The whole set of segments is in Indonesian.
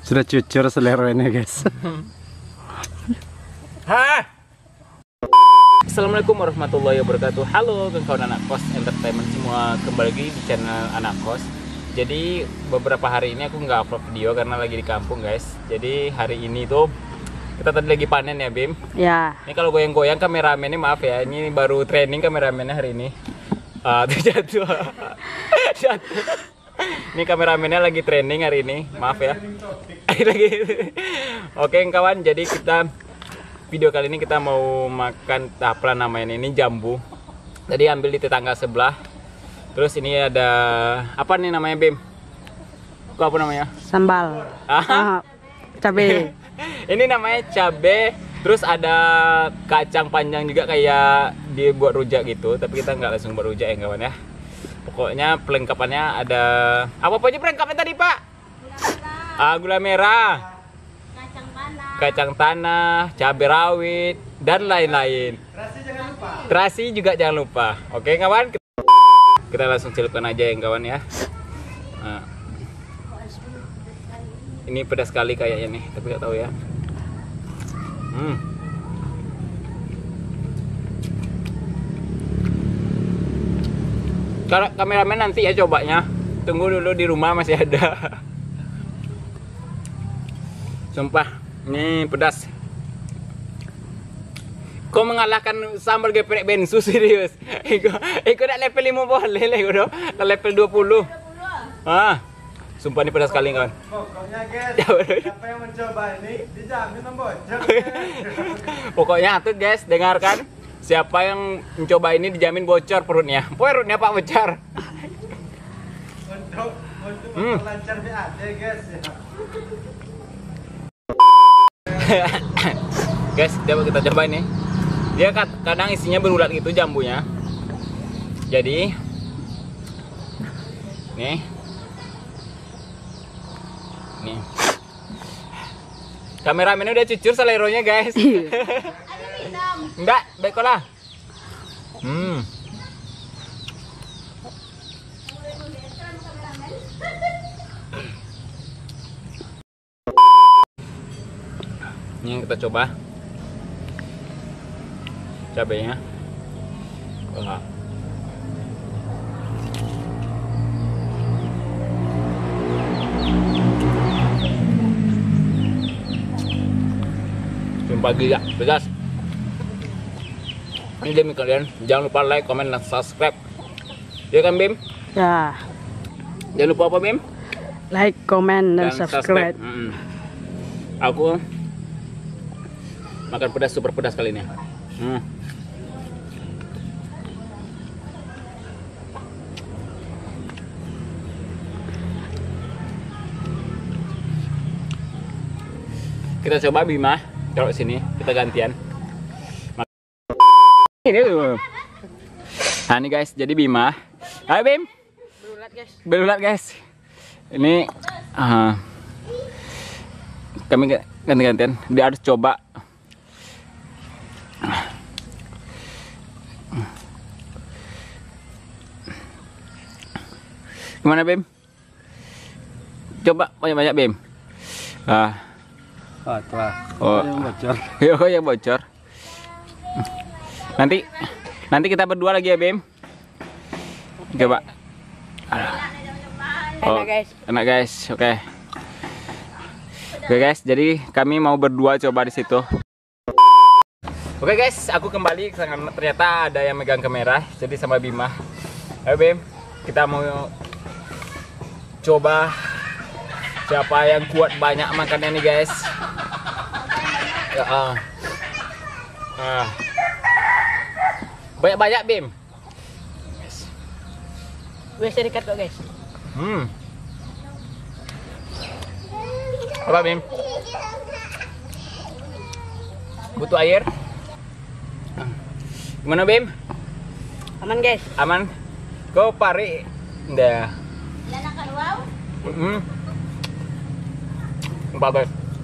Sudah cucur seleranya guys. Hah? Assalamualaikum warahmatullahi wabarakatuh. Halo kawan anak kos entertainment semua, kembali lagi di channel anak kos. Jadi beberapa hari ini aku nggak upload video karena lagi di kampung guys. Jadi hari ini tuh kita tadi lagi panen ya Bim. Ya. Ini kalau goyang-goyang kameramennya maaf ya, ini baru training kameramennya hari ini. Jatuh. Ini kameramennya lagi training hari ini, maaf ya. Oke kawan, jadi kita video kali ini kita mau makan apa namanya ini jambu. Tadi ambil di tetangga sebelah. Terus ini ada apa nih namanya Bim? Kok apa namanya? Sambal. Cabe. Ini namanya cabe. Terus ada kacang panjang juga kayak dibuat rujak gitu. Tapi kita nggak langsung buat rujak ya kawan ya. Pokoknya pelengkapannya ada apa aja pelengkapnya tadi Pak? Gula merah, kacang tanah, cabai rawit, dan lain-lain. Terasi juga jangan lupa. Oke kawan, kita langsung celupkan aja ya kawan ya. Nah, ini pedas sekali kayaknya nih, tapi nggak tahu ya. Kalau kameramen nanti ya cobanya. Tunggu dulu di rumah masih ada. Sumpah, ini pedas. Kau mengalahkan sambal geprek bensu serius. Iko nak level 5 boleh lah iko level 20. Sumpah ini pedas sekali kawan. Pokoknya guys, siapa yang mencoba ini dijamin membocor. Pokoknya tuh guys, dengarkan. Siapa yang mencoba ini dijamin bocor perutnya. Perutnya Pak bocor. Untuk lancar aja guys ya. Guys, coba kita coba ini. Dia kadang isinya berulat gitu jambunya. Jadi nih. Kameramennya udah cucur seleronya guys. Enggak, baiklah. Ini kita coba cabenya. Enggak. Sumpah gila, pedas. Ini demi kalian, jangan lupa like, comment, dan subscribe. Ya kan Bim? Ya. Jangan lupa apa Bim? Like, comment, dan subscribe. Aku makan pedas, super pedas kali ini. Kita coba Bima, taruh sini, kita gantian. Ini tuh. Nah ini guys, jadi Bima. Ayo Bim. Berulat guys. Berulat guys. Ini kami ganti-gantian. Dia harus coba. Gimana Bim? Coba banyak-banyak Bim. Yang bocor. Yang bocor. Nanti kita berdua lagi ya Bim. Coba. Enak guys. Enak guys. Oke. Oke guys, jadi kami mau berdua coba di situ. Oke guys, aku kembali. Ternyata ada yang megang kamera, jadi sama Bima. Ayo Bim, kita mau coba siapa yang kuat banyak makannya nih guys. Banyak-banyak Bim. Biasa dekat kok guys. Apa Bim? Butuh air? Gimana Bim? Aman guys. Aman? Kau pari? Ndah. Bagus.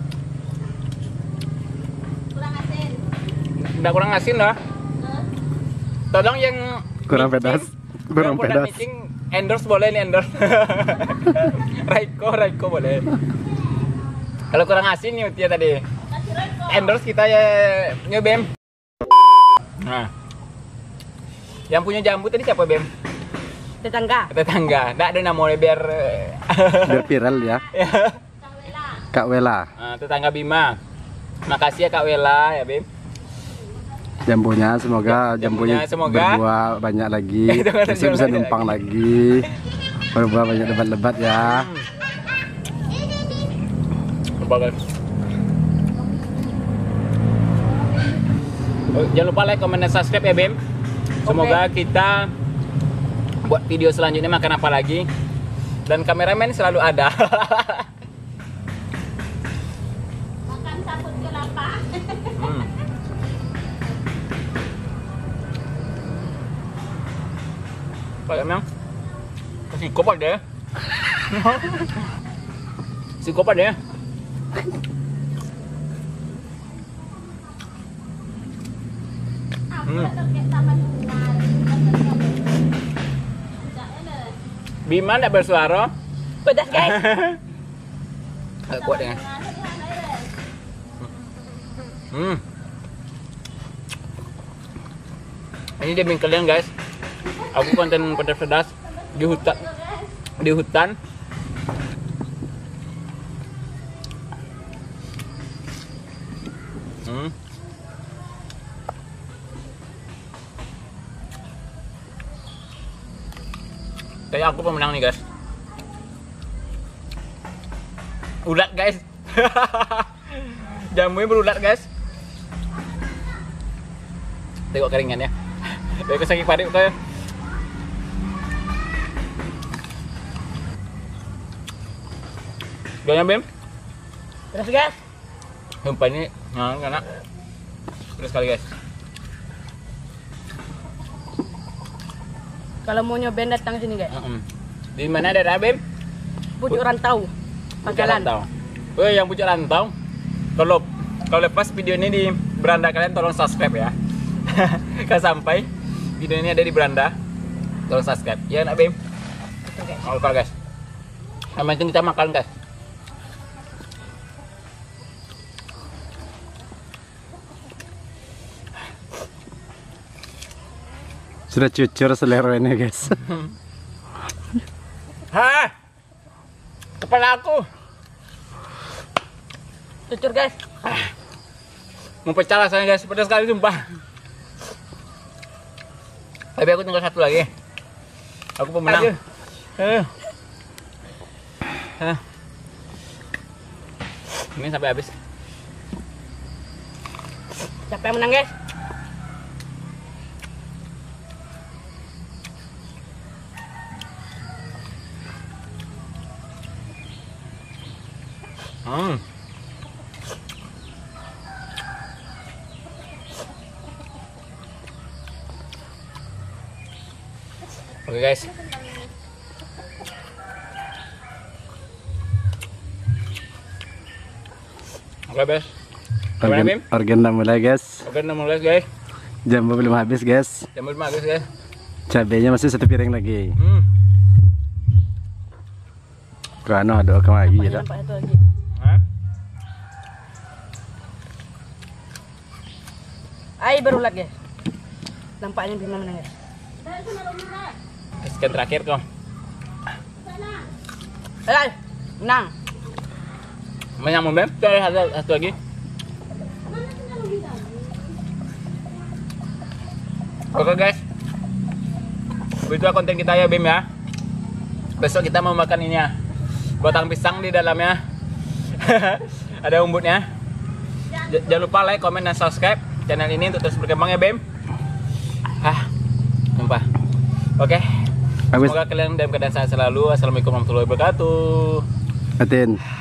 Nggak kurang asin dah. Tolong yang Kurang pedas. Kurang pedas. Endorse boleh nih, endorse. Raiko boleh. Kalau kurang asin nih Utia tadi. Endorse kita ya Bem. Nah. Yang punya jambu tadi siapa Bem? Tetangga. Tetangga. Nggak ada namanya biar Biar viral ya. Kak Wela. Nah, tetangga Bima. Makasih ya Kak Wela ya Bem. Jambunya semoga Jambunya semoga berbuah banyak lagi. Itu kan Besok bisa banyak numpang lagi. Berbuah banyak lebat-lebat ya. Bagus. Oh, jangan lupa like, comment, dan subscribe ya Bem. Semoga kita buat video selanjutnya makan apa lagi. Dan kameramen selalu ada. Makan sabut kelapa. Pak emang psikopat deh. Psikopat deh. Bima nggak bersuara. Pedas guys. Nggak kuat ya. Ini dia kalian guys. Aku konten pedas-pedas di hutan. Di hutan. Kayak aku pemenang nih guys. Ulat guys. Jamunya berulat guys. Tengok keringannya. Kayak sakit padik kayak. Gimana Bem? Terus guys. Sumpah ini enak. Terus sekali guys. Kalau mau nyobain datang sini guys. Di mana ada Bem? Pucuk Rantau. Pangkalan. Oh, yang Pucuk Rantau. Kalau lepas video ini di beranda kalian tolong subscribe ya. Kalau sampai video ini ada di beranda, tolong subscribe. Ya nak Bem? Oke guys. Sama kita makan guys. Sudah cucur selera ini guys. Hah? Kepala aku. Cucur guys. Mau pecah rasanya guys, pedas sekali sumpah. Tapi aku tinggal satu lagi. Aku pemenang. Ini sampai habis. Siapa yang menang guys? Oke guys. Oke guys. Organ udah mulai guys. Oke, udah mulai guys. Jambu belum habis guys. Jambu belum habis guys. Cabenya masih satu piring lagi. Kano ada okam lagi ya. Nampak satu lagi. Ai berulat guys. Nampaknya Bima menang guys. Sekian terakhir kok. Ai, menang. Menyambung Bem, ada satu lagi. Oke guys. Begitu konten kita ya Bim ya. Besok kita mau makan ini ya. Batang pisang di dalamnya. Ada umbutnya. Jangan lupa like, comment, dan subscribe channel ini untuk terus berkembang ya Bim. Sumpah. Oke. Semoga kalian dalam keadaan sehat selalu. Assalamualaikum warahmatullahi wabarakatuh. Atin.